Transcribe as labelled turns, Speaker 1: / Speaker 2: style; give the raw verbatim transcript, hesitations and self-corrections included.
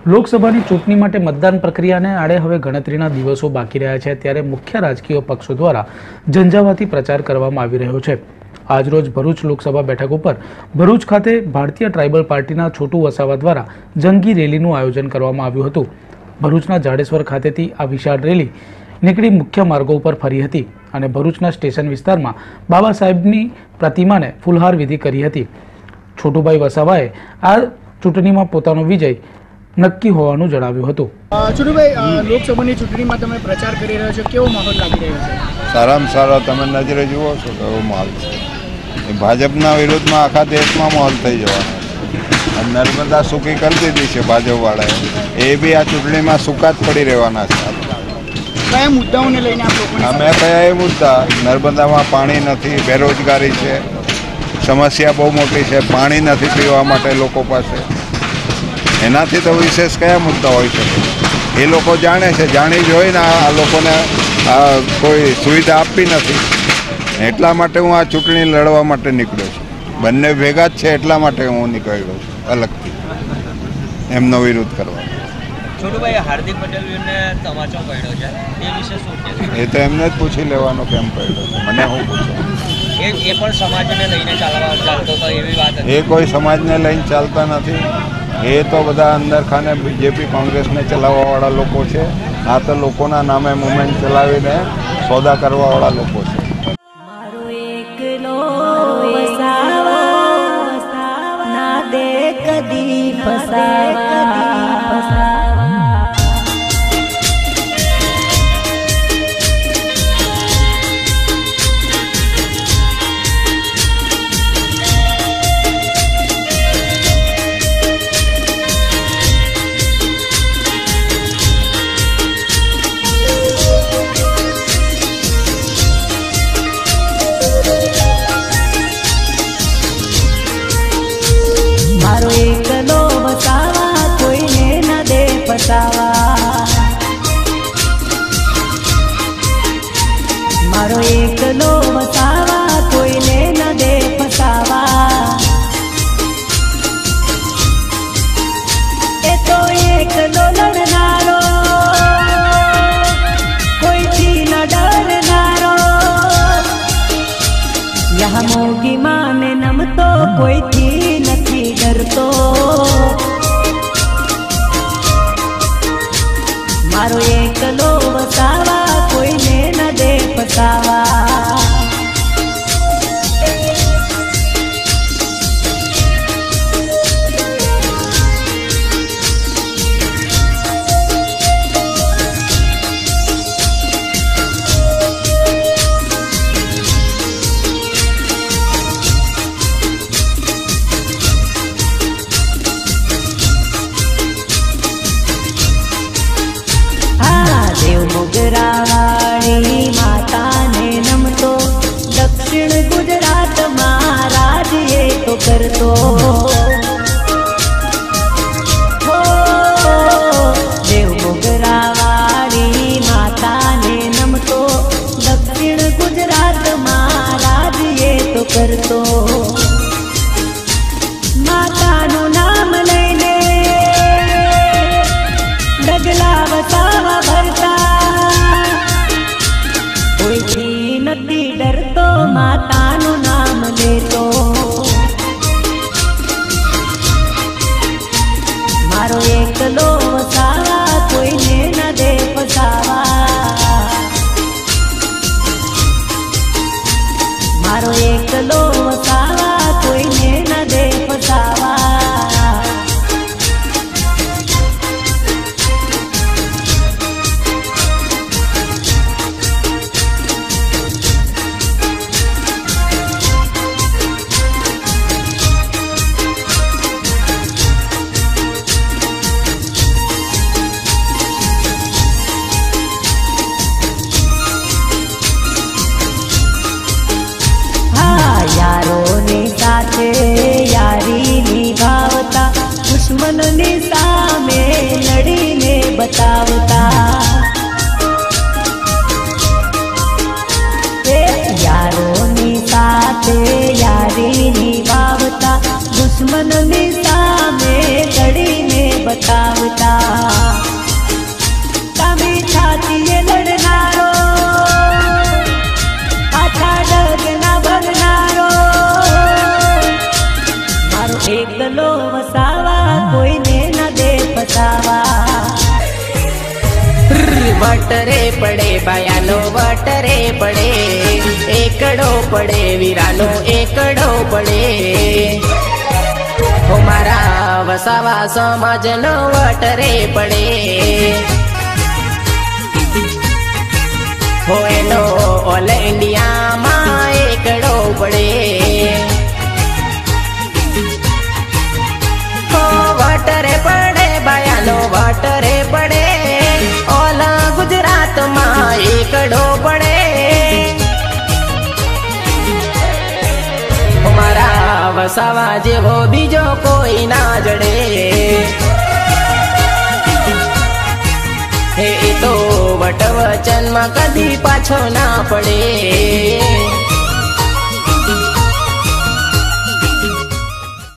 Speaker 1: લોકસભાની ચૂંટણી માટે મતદાન પ્રક્રિયાને આડે હવે ગણતરીના દિવસો બાકી રહ્યા છે, ત્યારે મુખ્ય રાજકીય પક્ષો દ્વારા ઝંઝાવાતી પ્રચાર કરવામાં આવી રહ્યો છે। આજરોજ ભરૂચ લોકસભા બેઠક ઉપર ભરૂચ ખાતે ભારતીય ટ્રાઇબલ પાર્ટીના છોટુ વસાવા દ્વારા જંગી રેલીનું આયોજન કરવામાં આવ્યું હતું। ભરૂચના જાડેશ્વર ખાતેથી આ વિશાળ રેલી નીકળી મુખ્ય માર્ગો ઉપર ફરી હતી અને ભરૂચના સ્ટેશન વિસ્તારમાં બાબા સાહેબની પ્રતિમાને ફૂલહાર વિધિ કરી હતી। છોટુભાઈ વસાવાએ આ ચૂંટણીમાં પોતાનો વિજય નક્કી હોવાનું જણાવ્યું હતું।
Speaker 2: છોટુભાઈ, લોકસભાની ચૂંટણીમાં તમે પ્રચાર કરી રહ્યા છો, કેવો માહોલ લાગી રહ્યો છે?
Speaker 3: સારામાં સારો તમે નજરે જુઓ છો કેવો માહોલ છે। ભાજપના વિરુદ્ધમાં આખા દેશમાં માહોલ થઈ જવાનો છે। નર્મદા સૂકી કરી દીધી છે ભાજપવાળાએ, એ બી આ ચૂંટણીમાં સૂકા જ પડી રહેવાના છે।
Speaker 2: કયા મુદ્દાઓને લઈને આપ લોકો?
Speaker 3: અમે કયા એ મુદ્દા, નર્મદામાં પાણી નથી, બેરોજગારી છે, સમસ્યા બહુ મોટી છે, પાણી નથી પીવા માટે લોકો પાસે, એનાથી તો વિશેષ કયા મુદ્દા હોઈ શકે? એ લોકો જાણે છે, જાણી જોઈને આ લોકોને આ કોઈ સુવિધા આપી નથી, એટલા માટે હું આ ચૂંટણી લડવા માટે નીકળ્યો છું। બંને ભેગા જ છે એટલા માટે હું નીકળ્યો છું અલગથી એમનો વિરોધ કરવા।
Speaker 4: છોટુભાઈ, હાર્દિક પટેલને તમાચો પડ્યો છે, એ વિશે શું કહેશો?
Speaker 3: એ તો એમને જ પૂછી લેવાનો કેમ પડ્યો છે, મને હું પૂછું?
Speaker 4: એ એ પણ સમાજને લઈને ચાલવા ચાલતો હતો એવી વાત હતી।
Speaker 3: એ કોઈ સમાજને લઈને ચાલતા નથી, એ તો બધા અંદર ખાને બીજેપી કોંગ્રેસને ચલાવવાવાળા લોકો છે। આ તો લોકોના નામે મુવમેન્ટ ચલાવીને સોદા કરવાવાળા લોકો છે।
Speaker 5: मारो एकलो वसावा कोईने न दे फसावा, मारो एकलो वसावा कोईने न दे फसावा। ए तो एकलो लड़नारो कोईथी न डरनारो, यहाँ मोगी माने नमतो कोईथी નથી डरतो। मारो एकलो वसावा कोईने न दे फसावा। मोगरावाड़ी माता ने नमतो, दक्षिण गुजरात महाराज ये तो करतो। हो देव मोगरावाड़ी माता ने नमतो, दक्षिण गुजरात महाराज ये तो करतो। माता नु नाम लेने डगला वसावा भरता, નથી ડરતો માતાનું નામ લેતો। મારો એકલો વસાવા કોઈને ન દે ફસાવા, મારો એકલો વસાવા કોઈને ન દે ફસાવા। यारी निभावता, दुश्मन ने सामे लड़ीने बतावता। यारों ने साथे यारी निभावता, दुश्मन ने सामे लड़ीने बतावता।
Speaker 6: પડે વીરાનો એકડો પડે હો મારા વસાવા સમાજનો વટરે પડે હો એનો ઓલ ઇન્ડિયામાં એકડો પડે હો વટરે પડે બાયાનો વટરે પડે ઓલ ગુજરાતમાં એકડો પડે મારા વસાવા જેવો બીજો કોઈ ના જડે હે એ તો વટ વચનમાં કદી પાછો ના પડે